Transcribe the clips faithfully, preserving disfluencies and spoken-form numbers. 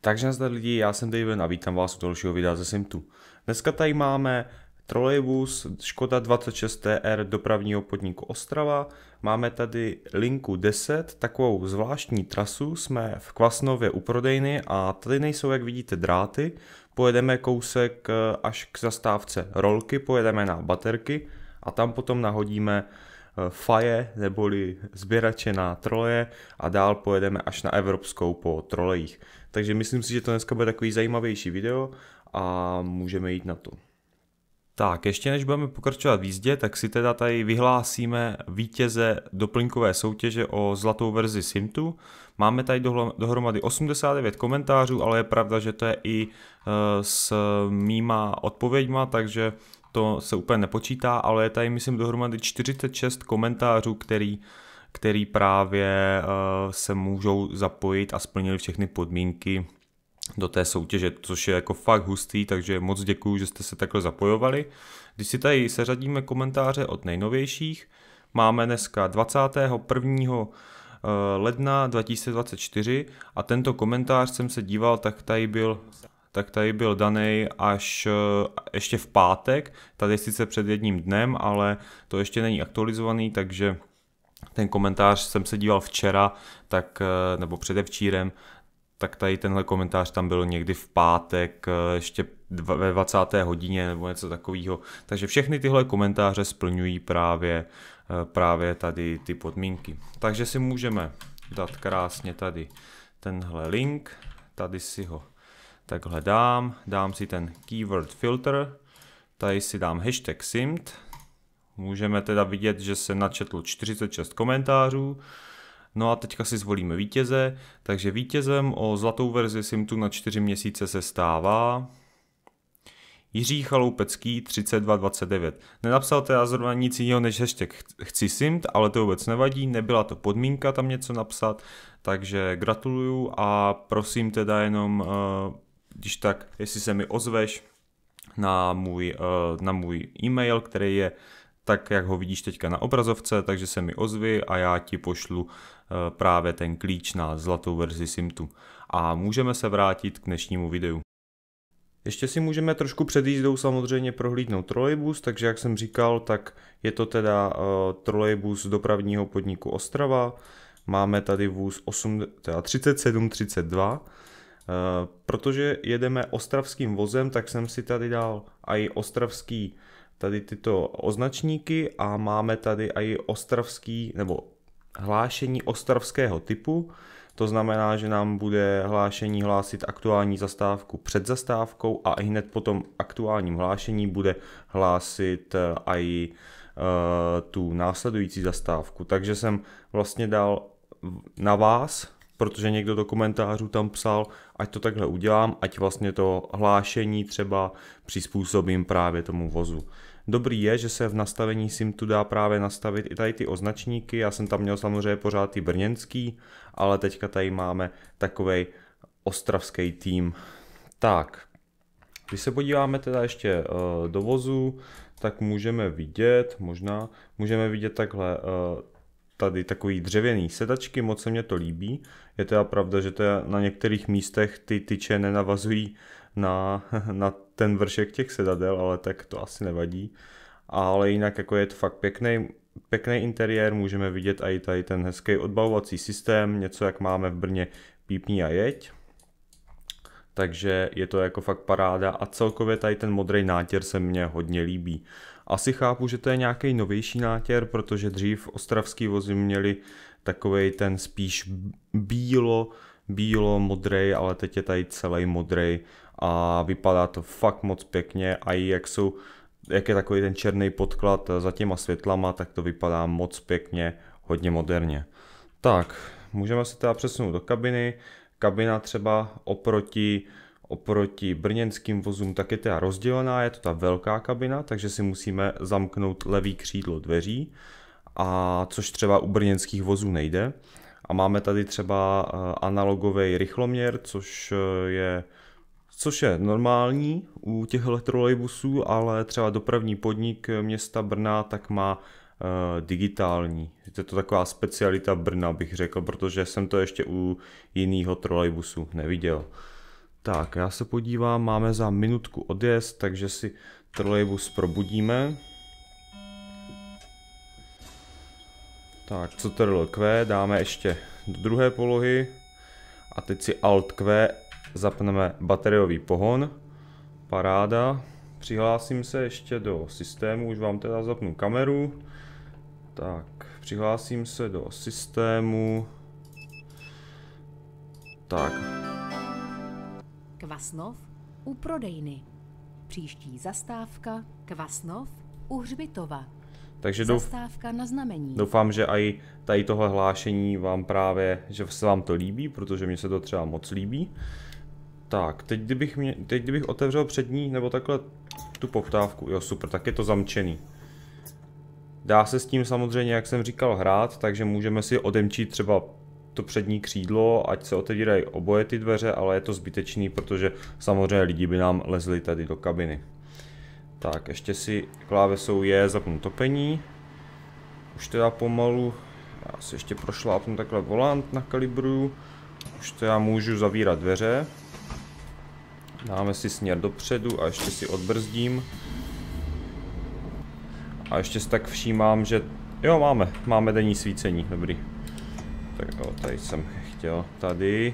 Takže nazdar lidi, já jsem David a vítám vás u dalšího videa ze Simtu. Dneska tady máme trolejbus Škoda dvacet šest T R dopravního podniku Ostrava. Máme tady linku deset, takovou zvláštní trasu, jsme v Kvasnově u prodejny a tady nejsou, jak vidíte, dráty. Pojedeme kousek až k zastávce Rolky, pojedeme na baterky a tam potom nahodíme faje neboli sběrače na troleje a dál pojedeme až na Evropskou po trolejích. Takže myslím si, že to dneska bude takový zajímavější video a můžeme jít na to. Tak, ještě než budeme pokračovat v jízdě, tak si teda tady vyhlásíme vítěze doplňkové soutěže o zlatou verzi Simtu. Máme tady dohromady osmdesát devět komentářů, ale je pravda, že to je i s mýma odpověďma, takže to se úplně nepočítá, ale je tady, myslím, dohromady čtyřicet šest komentářů, který, který právě uh, se můžou zapojit a splnili všechny podmínky do té soutěže, což je jako fakt hustý, takže moc děkuju, že jste se takhle zapojovali. Když si tady seřadíme komentáře od nejnovějších, máme dneska dvacátého prvního ledna dva tisíce dvacet čtyři a tento komentář jsem se díval, tak tady byl tak tady byl daný až ještě v pátek, tady sice před jedním dnem, ale to ještě není aktualizovaný, takže ten komentář jsem se díval včera, tak, nebo předevčírem, tak tady tenhle komentář tam byl někdy v pátek, ještě ve dvacáté hodině nebo něco takového. Takže všechny tyhle komentáře splňují právě, právě tady ty podmínky. Takže si můžeme dát krásně tady tenhle link, tady si ho takhle dám, dám si ten keyword filter, tady si dám hashtag simt, můžeme teda vidět, že se načetlo čtyřicet šest komentářů, no a teďka si zvolíme vítěze, takže vítězem o zlatou verzi Simtu na čtyři měsíce se stává Jiří Chaloupecký třicet dva dvacet devět. Nenapsal teda zrovna nic jiného než hashtag chci Simt, ale to vůbec nevadí, nebyla to podmínka tam něco napsat, takže gratuluju a prosím teda jenom, když tak, jestli se mi ozveš na můj, na můj e-mail, který je tak, jak ho vidíš teďka na obrazovce, takže se mi ozvi a já ti pošlu právě ten klíč na zlatou verzi Simtu. A můžeme se vrátit k dnešnímu videu. Ještě si můžeme trošku před jízdou samozřejmě prohlídnout trolejbus, takže jak jsem říkal, tak je to teda uh, trolejbus dopravního podniku Ostrava. Máme tady vůz osm, teda třicet sedm třicet dva. Uh, protože jedeme ostravským vozem, tak jsem si tady dal i ostravský tady tyto označníky a máme tady i ostravský nebo hlášení ostravského typu. To znamená, že nám bude hlášení hlásit aktuální zastávku před zastávkou a i hned po tom aktuálním hlášení bude hlásit i uh, tu následující zastávku. Takže jsem vlastně dal na vás, protože někdo do komentářů tam psal, ať to takhle udělám, ať vlastně to hlášení třeba přizpůsobím právě tomu vozu. Dobrý je, že se v nastavení Simtu dá právě nastavit i tady ty označníky, já jsem tam měl samozřejmě pořád ty brněnský, ale teďka tady máme takovej ostravský tým. Tak, když se podíváme teda ještě uh, do vozu, tak můžeme vidět, možná, můžeme vidět takhle uh, tady takový dřevěný sedačky, moc se mně to líbí. Je teda pravda, že teda na některých místech ty tyče nenavazují na, na ten vršek těch sedadel, ale tak to asi nevadí. Ale jinak jako je to fakt pěkný, pěkný interiér, můžeme vidět i tady ten hezký odbavovací systém, něco jak máme v Brně pípni a jeď. Takže je to jako fakt paráda a celkově tady ten modrý nátěr se mně hodně líbí. Asi chápu, že to je nějaký novější nátěr, protože dřív ostravský vozy měli takovej ten spíš bílo, bílo modrej, ale teď je tady celý modrej a vypadá to fakt moc pěkně a i jak jsou, jak je takový ten černý podklad za těma světlama, tak to vypadá moc pěkně, hodně moderně. Tak, můžeme se teda přesunout do kabiny. Kabina třeba oproti, oproti brněnským vozům tak je teda rozdělená, je to ta velká kabina, takže si musíme zamknout levý křídlo dveří, a což třeba u brněnských vozů nejde. A máme tady třeba analogový rychloměr, což je, což je normální u těchto trolejbusů, ale třeba dopravní podnik města Brna tak má uh, digitální. Je to taková specialita Brna, bych řekl, protože jsem to ještě u jiného trolejbusu neviděl. Tak, já se podívám, máme za minutku odjezd, takže si trolejbus probudíme. Tak, Ctrl Q dáme ještě do druhé polohy. A teď si Alt Q zapneme bateriový pohon. Paráda. Přihlásím se ještě do systému, už vám teda zapnu kameru. Tak, přihlásím se do systému. Tak. Kvasnov u prodejny. Příští zastávka Kvasnov u hřbitova. Takže douf... Zastávka na znamení. doufám, že i tady tohle hlášení vám právě, že se vám to líbí, protože mně se to třeba moc líbí. Tak, teď kdybych, mě, teď kdybych otevřel přední, nebo takhle tu poptávku, jo super, tak je to zamčený. Dá se s tím samozřejmě, jak jsem říkal, hrát, takže můžeme si odemčít třeba to přední křídlo, ať se otevírají oboje ty dveře, ale je to zbytečný, protože samozřejmě lidi by nám lezli tady do kabiny. Tak, ještě si klávesou je zapnu topení. Už teda pomalu, já si ještě prošlápnu takhle volant na kalibru. Už teda můžu zavírat dveře. Dáme si směr dopředu a ještě si odbrzdím. A ještě si tak všímám, že jo, máme, máme denní svícení, dobrý. Tak jo, tady jsem chtěl, tady.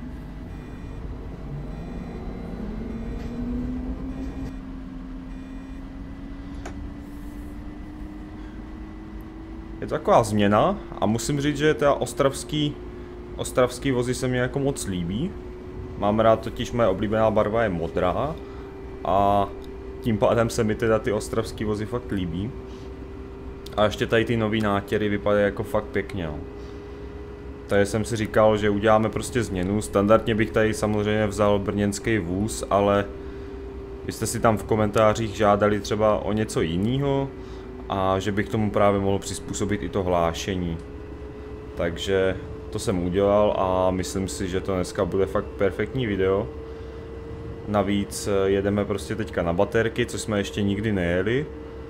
Je to taková změna a musím říct, že teda ostravský, ostravský vozy se mi jako moc líbí. Mám rád, totiž moje oblíbená barva je modrá a tím pádem se mi teda ty ostravský vozy fakt líbí. A ještě tady ty nový nátěry vypadají jako fakt pěkně. No. Tady jsem si říkal, že uděláme prostě změnu. Standardně bych tady samozřejmě vzal brněnský vůz, ale vy jste si tam v komentářích žádali třeba o něco jiného a že bych tomu právě mohl přizpůsobit i to hlášení. Takže to jsem udělal a myslím si, že to dneska bude fakt perfektní video. Navíc jedeme prostě teďka na baterky, což jsme ještě nikdy nejeli.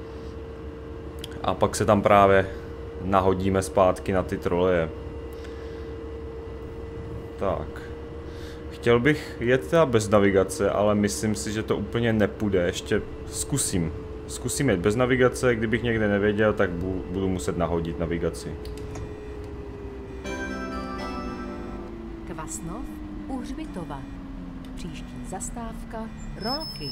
A pak se tam právě nahodíme zpátky na ty troleje. Tak. Chtěl bych jet teda bez navigace, ale myslím si, že to úplně nepůjde. Ještě zkusím. Zkusím jet bez navigace, kdybych někde nevěděl, tak budu muset nahodit navigaci. Kvasnov u hřbitova. Příští zastávka Rolky.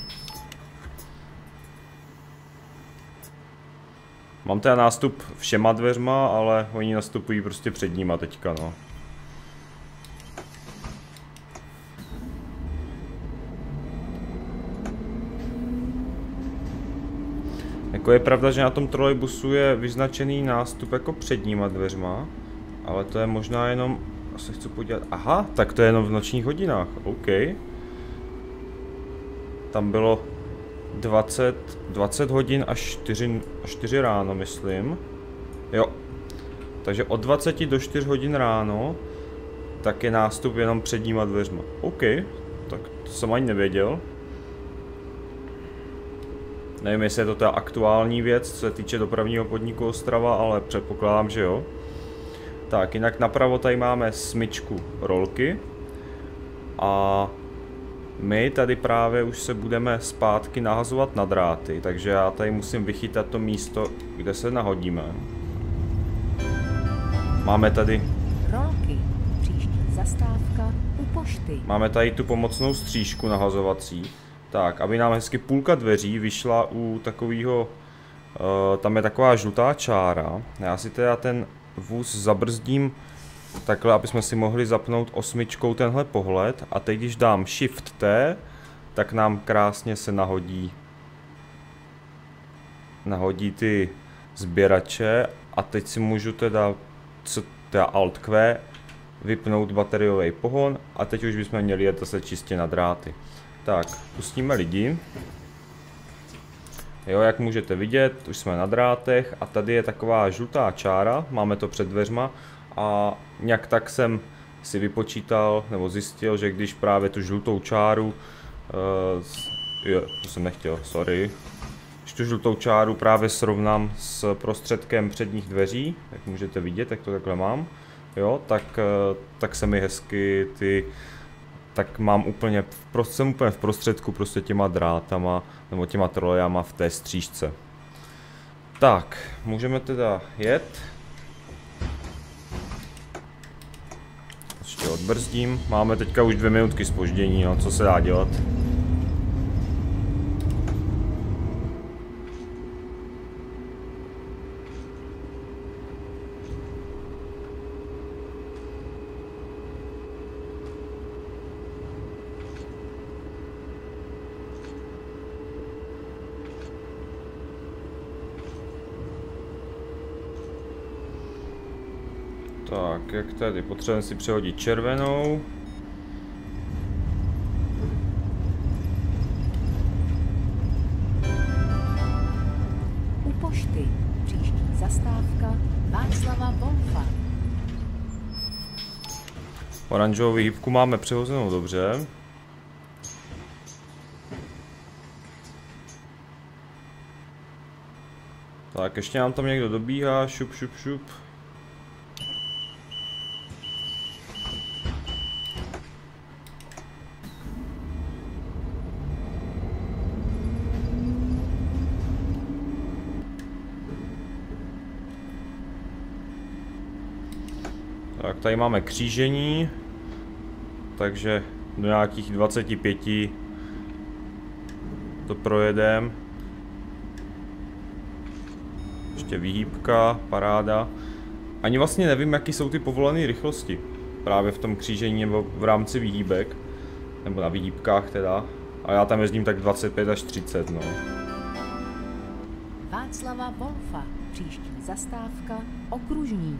Mám teda nástup všema dveřma, ale oni nastupují prostě před nima teďka, no. Jako je pravda, že na tom trolejbusu je vyznačený nástup jako předníma dveřma, ale to je možná jenom, já se chci podívat, aha, tak to je jenom v nočních hodinách, OK. Tam bylo dvacet, dvacet hodin až čtyři, až čtyři ráno, myslím. Jo, takže od dvaceti do čtyř hodin ráno, tak je nástup jenom předníma dveřma. OK, tak to jsem ani nevěděl. Nevím, jestli je to ta aktuální věc, co se týče dopravního podniku Ostrava, ale předpokládám, že jo. Tak, jinak napravo tady máme smyčku Rolky. A my tady právě už se budeme zpátky nahazovat na dráty, takže já tady musím vychytat to místo, kde se nahodíme. Máme tady... Rolky. Příští zastávka u pošty. Máme tady tu pomocnou střížku nahazovací. Tak, aby nám hezky půlka dveří vyšla u takového, uh, tam je taková žlutá čára. Já si teda ten vůz zabrzdím takhle, aby jsme si mohli zapnout osmičkou tenhle pohled. A teď, když dám Shift T, tak nám krásně se nahodí, nahodí ty sběrače. A teď si můžu teda, co teda Alt Q, vypnout bateriový pohon. A teď už bychom měli jet zase čistě na dráty. Tak, pustíme lidi. Jo, jak můžete vidět, už jsme na drátech a tady je taková žlutá čára, máme to před dveřma a nějak tak jsem si vypočítal nebo zjistil, že když právě tu žlutou čáru, uh, jo, to jsem nechtěl, sorry, když tu žlutou čáru právě srovnám s prostředkem předních dveří, jak můžete vidět, jak to takhle mám, jo, tak, uh, tak se mi hezky ty tak mám úplně, v, jsem úplně v prostředku prostě těma drátama, nebo těma trolejama v té střížce. Tak, můžeme teda jet. Ještě odbrzdím. Máme teďka už dvě minutky zpoždění, no, co se dá dělat. Tak, jak tady, potřebujeme si přehodit červenou. U pošty. Příští zastávka Václava Wolfa. Oranžovou výhybku máme přehozenou dobře. Tak, ještě nám tam někdo dobíhá, šup, šup, šup. Tak, tady máme křížení, takže do nějakých dvaceti pěti to projedem. Ještě výhybka, paráda. Ani vlastně nevím, jaký jsou ty povolené rychlosti. Právě v tom křížení nebo v rámci výhýbek. Nebo na výhýbkách teda. A já tam jezdím tak dvacet pět až třicet, no. Václava Wolfa. Příští zastávka Okružní.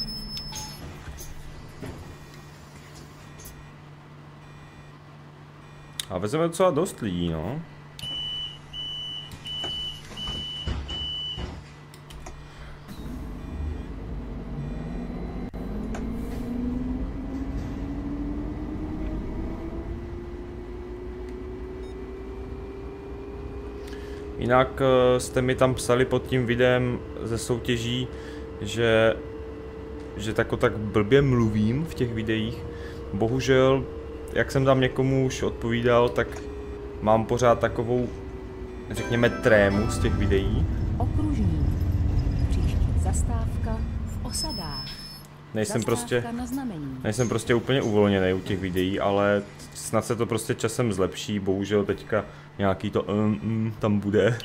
A vezeme docela dost lidí, no. Jinak jste mi tam psali pod tím videem ze soutěží, že, že tako tak blbě mluvím v těch videích. Bohužel, jak jsem tam někomu už odpovídal, tak mám pořád takovou, řekněme, trému z těch videí. Okružní. Příští zastávka v Osadách. Nejsem prostě, na znamení. nejsem prostě úplně uvolněný u těch videí, ale snad se to prostě časem zlepší. Bohužel teďka nějaký to um, um, tam bude.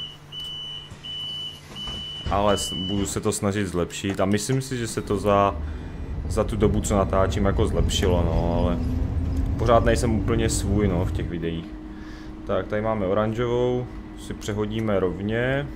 Ale budu se to snažit zlepšit a myslím si, že se to za, za tu dobu, co natáčím, jako zlepšilo, no, ale pořád nejsem úplně svůj, no, v těch videích. Tak, tady máme oranžovou, si přehodíme rovně.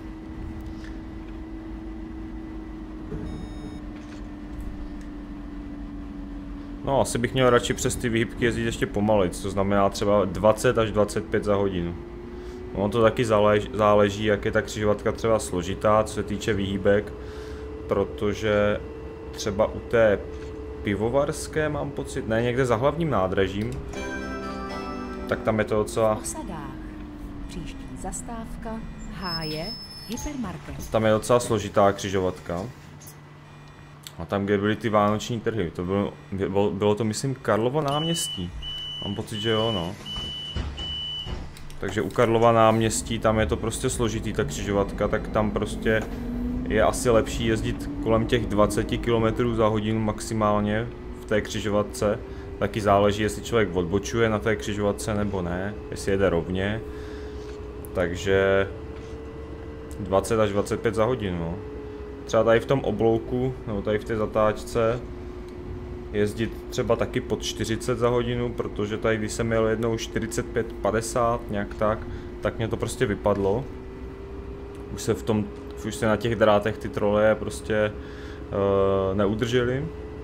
No, asi bych měl radši přes ty výhybky jezdit ještě pomalejc, to znamená třeba dvacet až dvacet pět za hodinu. No, to taky záleží, záleží, jak je ta křižovatka třeba složitá, co se týče výhybek, protože třeba u té pivovarské mám pocit, ne, někde za hlavním nádražím, tak tam je to docela... V Osadách. Příští zastávka Háje Hypermarket. Tam je docela složitá křižovatka. A tam, kde byly ty vánoční trhy, to bylo, bylo, bylo to, myslím, Karlovo náměstí. Mám pocit, že jo, no. Takže u Karlova náměstí, tam je to prostě složitý, ta křižovatka, tak tam prostě je asi lepší jezdit kolem těch dvacet kilometrů za hodinu maximálně v té křižovatce. Taky záleží, jestli člověk odbočuje na té křižovatce nebo ne, jestli jede rovně. Takže dvacet až dvacet pět za hodinu, no. Třeba tady v tom oblouku, nebo tady v té zatáčce, jezdit třeba taky pod čtyřicet za hodinu, protože tady, když jsem jel jednou čtyřicet pět padesát, nějak tak, tak mě to prostě vypadlo. Už se v tom, už se na těch drátech ty troleje prostě uh, neudržely.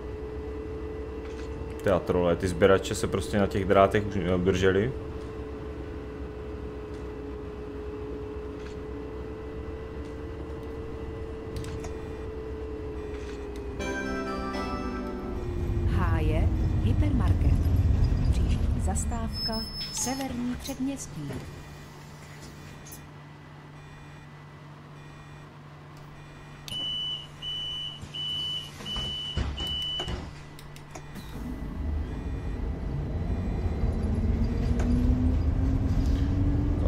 Teda troleje, ty sběrače se prostě na těch drátech už neudržely. Hypermarket. Příští zastávka Severní předměstí.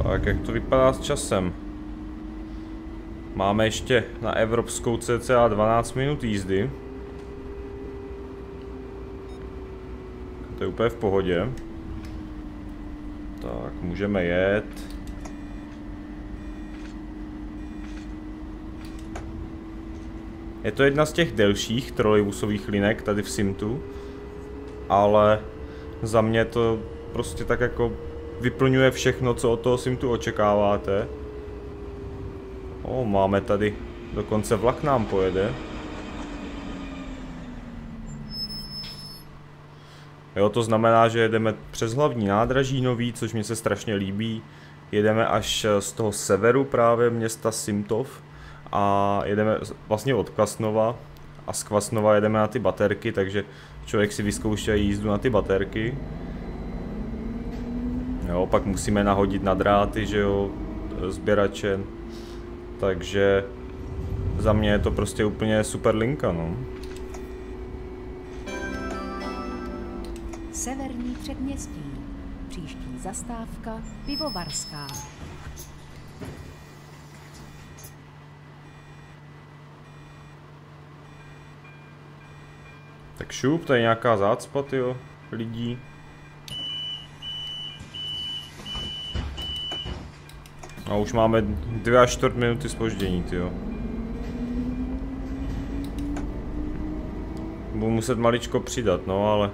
Tak, jak to vypadá s časem? Máme ještě na evropskou cca dvanáct minut jízdy. To je úplně v pohodě. Tak, můžeme jet. Je to jedna z těch delších trolejbusových linek tady v Simtu, ale za mě to prostě tak jako vyplňuje všechno, co od toho Simtu očekáváte. O, máme tady, dokonce vlak nám pojede. Jo, to znamená, že jedeme přes hlavní nádraží nový, což mi se strašně líbí. Jedeme až z toho severu právě města Simtov a jedeme vlastně od Kvasnova a z Kvasnova jedeme na ty baterky, takže člověk si vyzkouší jízdu na ty baterky. Jo, pak musíme nahodit na dráty, že jo, sběrače, takže za mě je to prostě úplně super linka, no. Severní předměstí. Příští zastávka Pivovarská. Tak šup, tady nějaká zácpa, tyjo, lidí. A už máme dvě až čtvrt minuty zpoždění, tyjo. Budu muset maličko přidat, no ale...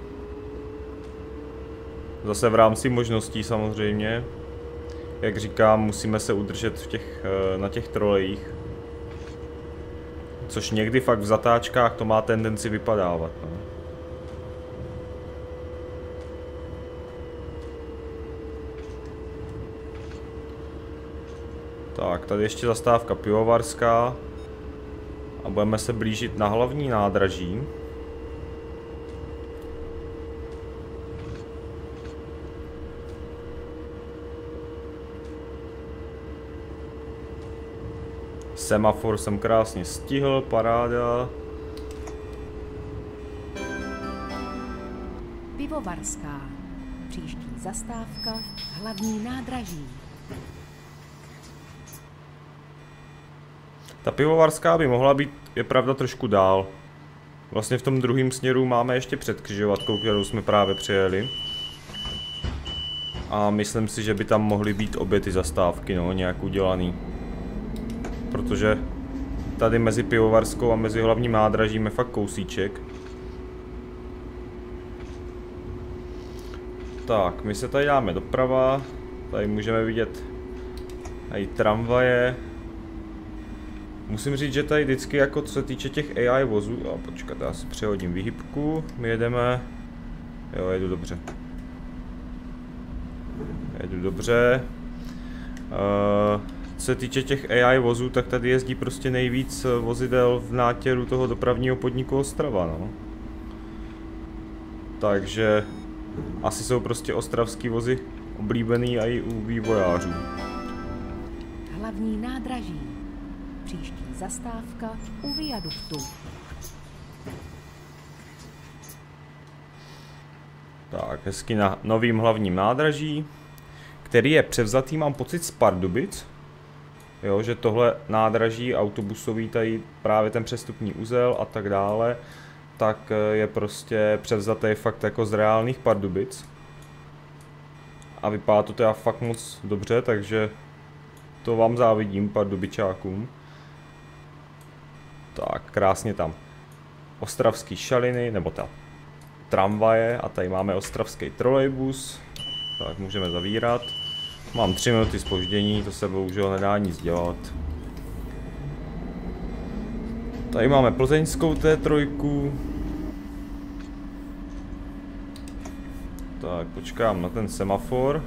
Zase v rámci možností samozřejmě. Jak říkám, musíme se udržet v těch, na těch trolejích. Což někdy fakt v zatáčkách to má tendenci vypadávat. No. Tak, tady ještě zastávka Pivovarská. A budeme se blížit na hlavní nádraží. Semafor jsem krásně stihl, paráda. Pivovarská. Příští zastávka hlavní nádraží. Ta Pivovarská by mohla být, je pravda, trošku dál. Vlastně v tom druhém směru máme ještě před křižovatkou, kterou jsme právě přijeli. A myslím si, že by tam mohly být obě ty zastávky, no, nějak udělaný. Protože tady mezi Pivovarskou a mezi hlavním nádražím je fakt kousíček. Tak, my se tady dáme doprava. Tady můžeme vidět i tramvaje. Musím říct, že tady vždycky, jako co se týče těch A I vozů, a počkat, já si přehodím výhybku, my jedeme, jo, jedu dobře. Jedu dobře. Uh, co se týče těch A I vozů, tak tady jezdí prostě nejvíc vozidel v nátěru toho dopravního podniku Ostrava, no. Takže asi jsou prostě ostravský vozy oblíbený i u vývojářů. Hlavní nádraží. Příští zastávka u viaduktu. Tak, hezky na novým hlavním nádraží, který je převzatý, mám pocit, z Pardubic. Jo, že tohle nádraží autobusový, tady právě ten přestupní uzel a tak dále, tak je prostě převzatý fakt jako z reálných Pardubic. A vypadá to teda fakt moc dobře, takže to vám závidím, Pardubičákům. Tak, krásně tam ostravský šaliny, nebo ta tramvaje, a tady máme ostravský trolejbus. Tak, můžeme zavírat. Mám tři minuty zpoždění, to se bohužel nedá nic dělat. Tady máme plzeňskou T tři. Tak, počkám na ten semafor.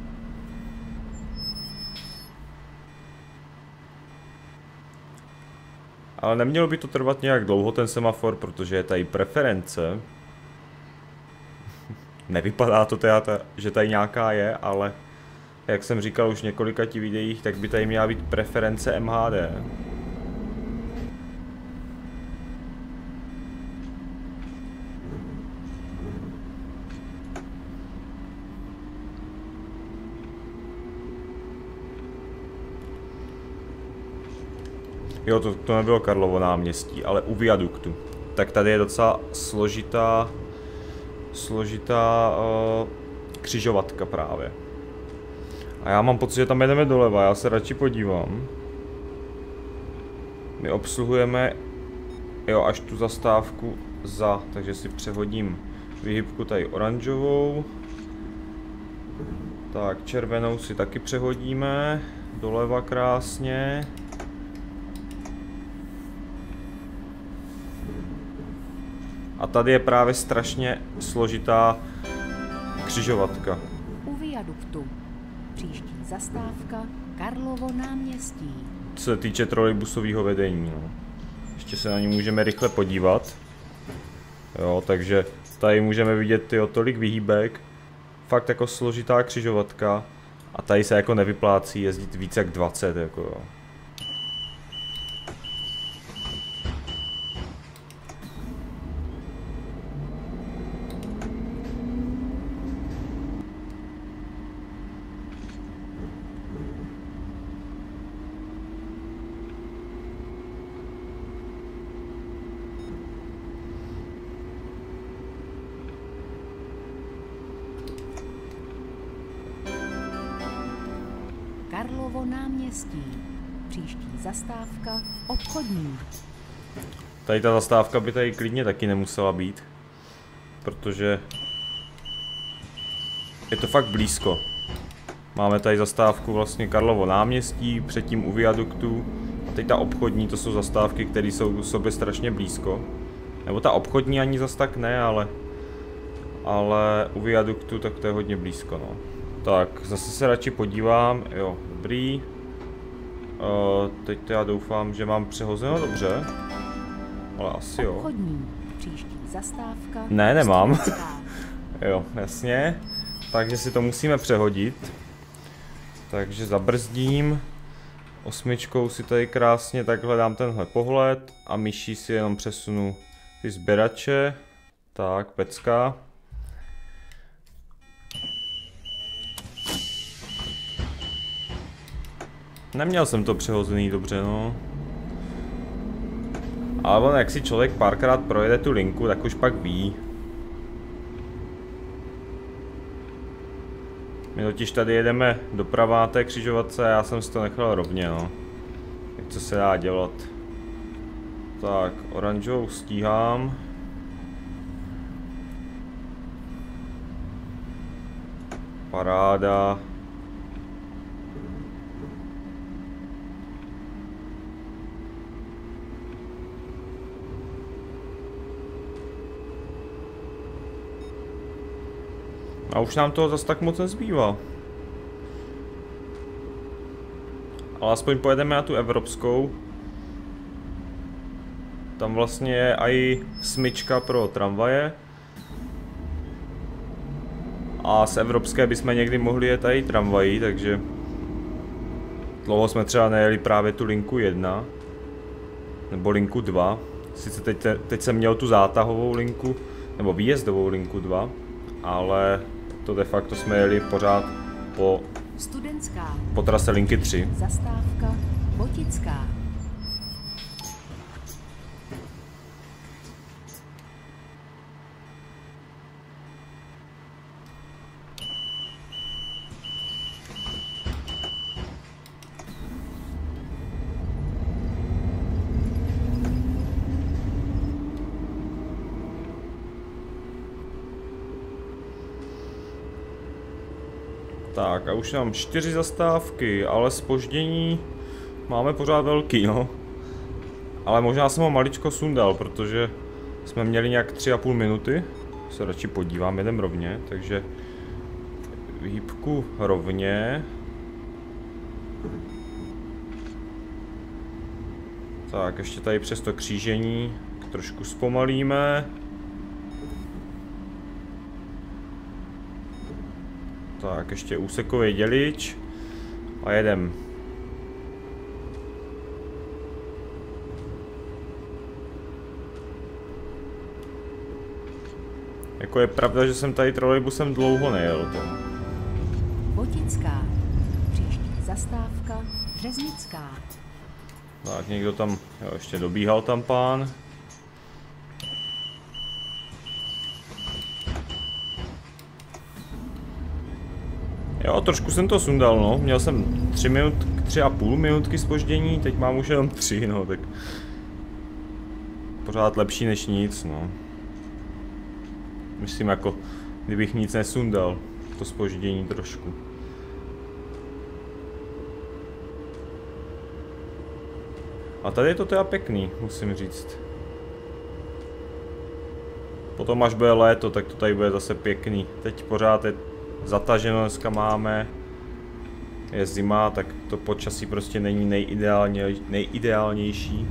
Ale nemělo by to trvat nějak dlouho, ten semafor, protože je tady preference. Nevypadá to teda, že tady nějaká je, ale jak jsem říkal už v několika ti videích, tak by tady měla být preference M H D. Jo, to, to nebylo Karlovo náměstí, ale u viaduktu. Tak tady je docela složitá, složitá uh, křižovatka právě. A já mám pocit, že tam jedeme doleva, já se radši podívám. My obsluhujeme, jo, až tu zastávku za, takže si přehodím výhybku tady oranžovou. Tak, červenou si taky přehodíme, doleva krásně. A tady je právě strašně složitá křižovatka. U viaduktu. Příští zastávka Karlovo náměstí. Co se týče trolejbusového vedení, no. Ještě se na ní můžeme rychle podívat. Jo, takže tady můžeme vidět tyjo, tolik vyhýbek. Fakt jako složitá křižovatka. A tady se jako nevyplácí jezdit více jak dvacet, jako jo. Karlovo náměstí. Příští zastávka obchodní. Tady ta zastávka by tady klidně taky nemusela být. Protože je to fakt blízko. Máme tady zastávku vlastně Karlovo náměstí, předtím u viaduktu. A teď ta obchodní, to jsou zastávky, které jsou k sobě strašně blízko. Nebo ta obchodní ani zas tak ne, ale ale u viaduktu tak to je hodně blízko, no. Tak, zase se radši podívám, jo, dobrý. Uh, teď to já doufám, že mám přehozeno dobře. Ale asi jo. Obchodní. Příští zastávka. Ne, nemám. Studentská. Jo, jasně. Takže si to musíme přehodit. Takže zabrzdím. Osmičkou si tady krásně takhle dám tenhle pohled. A myší si jenom přesunu ty sběrače. Tak, pecka. Neměl jsem to přehozený dobře, no. Ale on, jak si člověk párkrát projede tu linku, tak už pak ví. My totiž tady jedeme doprava na té křižovatce a já jsem si to nechal rovně, no. Tak co se dá dělat? Tak, oranžovou stíhám. Paráda. A už nám toho zase tak moc nezbývá. Ale aspoň pojedeme na tu evropskou. Tam vlastně je i smyčka pro tramvaje. A z evropské bychom někdy mohli jet i tramvají, takže dlouho jsme třeba nejeli právě tu linku jedna. Nebo linku dva. Sice teď, teď jsem měl tu zátahovou linku, nebo výjezdovou linku dva, ale to de facto jsme jeli pořád po, Studentská. po trase linky tři. Zastávka Botická. Tak a už mám čtyři zastávky, ale zpoždění máme pořád velký, no. Ale možná jsem ho maličko sundal, protože jsme měli nějak tři a půl minuty. Se radši podívám, jedem rovně, takže výhybku rovně. Tak, ještě tady přes to křížení trošku zpomalíme. Tak, ještě úsekový dělič a jedem. Jako je pravda, že jsem tady trolejbusem dlouho nejel. Ten. Botická. Příští zastávka Březnická. Tak někdo tam, jo, ještě dobíhal tam pán. Jo, trošku jsem to sundal, no. Měl jsem tři minut, tři a půl minutky zpoždění, teď mám už jenom tři, no, tak pořád lepší než nic, no. Myslím jako, kdybych nic nesundal, to zpoždění trošku. A tady je to teda pěkný, musím říct. Potom až bude léto, tak to tady bude zase pěkný. Teď pořád je zataženo, dneska máme. Je zima, tak to počasí prostě není nejideálně, nejideálnější.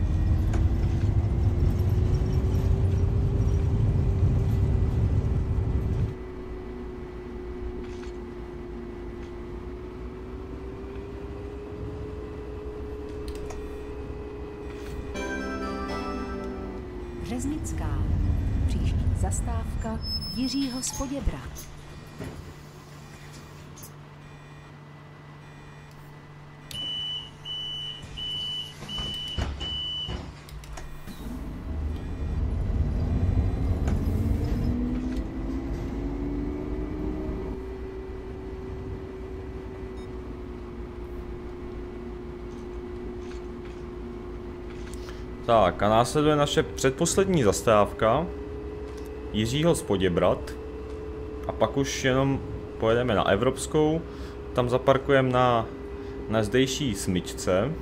Březnická. Příští zastávka Jiřího z Poděbrad. Tak a následuje naše předposlední zastávka Jiřího z Poděbrad a pak už jenom pojedeme na Evropskou, tam zaparkujeme na, na zdejší smyčce.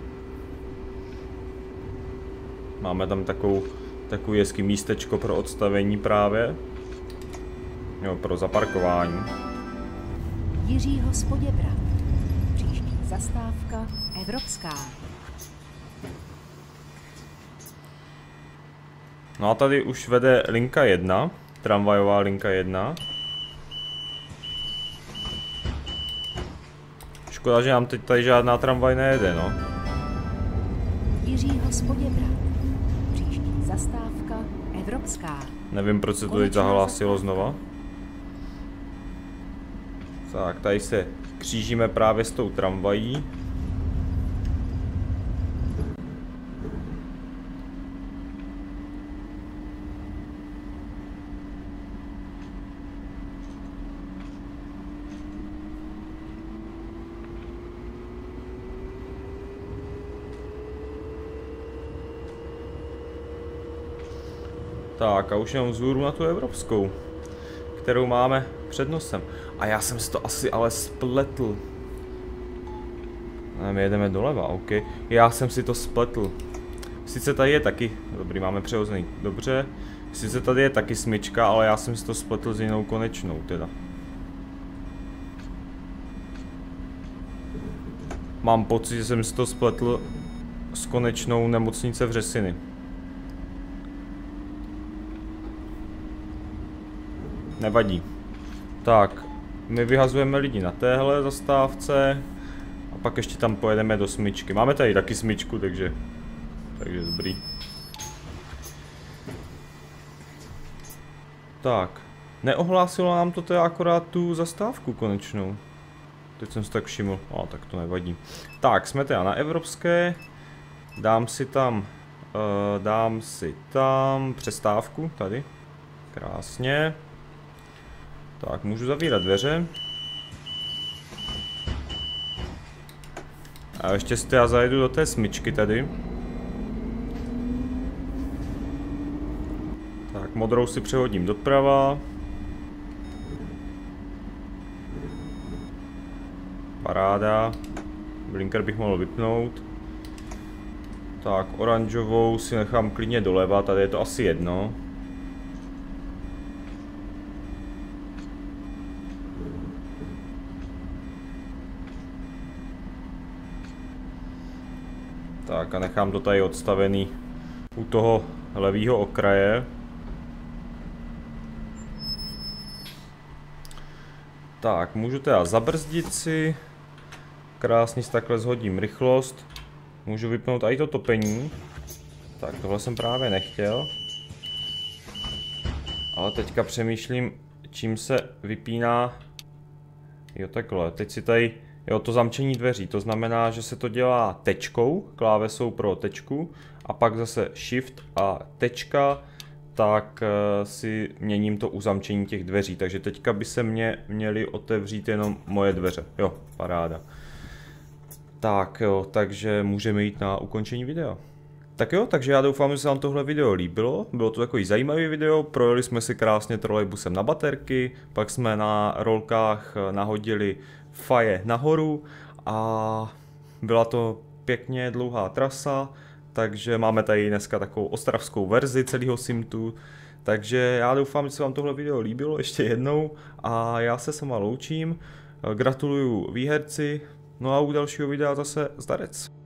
Máme tam takovou, takový hezký místečko pro odstavení právě, jo, pro zaparkování. Jiřího z Poděbrad. Příští zastávka Evropská. No a tady už vede linka jedna, tramvajová linka jedna. Škoda, že nám teď tady žádná tramvaj nejede, no. Jiřího z Poděbrad. Příští zastávka Evropská. Nevím, proč se to teď zahlásilo znova. Tak, tady se křížíme právě s tou tramvají. Tak a už jenom vzhůru na tu Evropskou, kterou máme před nosem. A já jsem si to asi ale spletl. Ne, my jedeme doleva, OK. Já jsem si to spletl. Sice tady je taky, dobrý, máme přehozený, dobře. Sice tady je taky smyčka, ale já jsem si to spletl s jinou konečnou teda. Mám pocit, že jsem si to spletl s konečnou nemocnice Vřesiny. Nevadí. Tak, my vyhazujeme lidi na téhle zastávce a pak ještě tam pojedeme do smyčky. Máme tady taky smyčku, takže, takže dobrý. Tak, neohlásilo nám to teda akorát tu zastávku konečnou. Teď jsem si tak všiml, a tak to nevadí. Tak, jsme teda na Evropské, dám si tam, uh, dám si tam přestávku, tady, krásně. Tak, můžu zavírat dveře. A ještě si já zajedu do té smyčky tady. Tak, modrou si přehodím doprava. Paráda. Blinker bych mohl vypnout. Tak, oranžovou si nechám klidně doleva, tady je to asi jedno. Tak a nechám to tady odstavený u toho levýho okraje. Tak, můžu teda zabrzdit si. Krásně si takhle zhodím rychlost. Můžu vypnout i to topení. Tak, tohle jsem právě nechtěl. Ale teďka přemýšlím, čím se vypíná. Jo, takhle. Teď si tady Jo, to zamčení dveří, to znamená, že se to dělá tečkou, klávesou pro tečku, a pak zase shift a tečka, tak uh, si měním to uzamčení těch dveří. Takže teďka by se mě měly otevřít jenom moje dveře. Jo, paráda. Tak jo, takže můžeme jít na ukončení videa. Tak jo, takže já doufám, že se vám tohle video líbilo. Bylo to takový zajímavý video, projeli jsme si krásně trolejbusem na baterky, pak jsme na rolkách nahodili faje nahoru a byla to pěkně dlouhá trasa, takže máme tady dneska takovou ostravskou verzi celého Simtu. Takže já doufám, že se vám tohle video líbilo ještě jednou a já se s váma loučím. Gratuluju výherci, no a u dalšího videa zase zdarec.